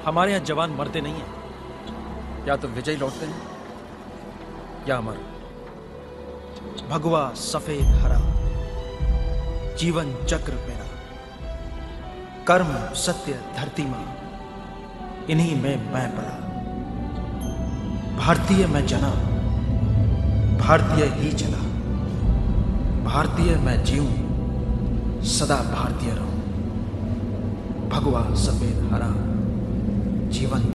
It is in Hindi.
हमारे यहाँ जवान मरते नहीं हैं, या तो विजयी लौटते हैं या अमर। भगवा सफेद हरा, जीवन चक्र मेरा, कर्म सत्य धरती मां, इन्हीं में मैं पड़ा। भारतीय मैं जना, भारतीय ही चला, भारतीय मैं जीऊं, सदा भारतीय रहूं। भगवा सफेद हरा, जीवन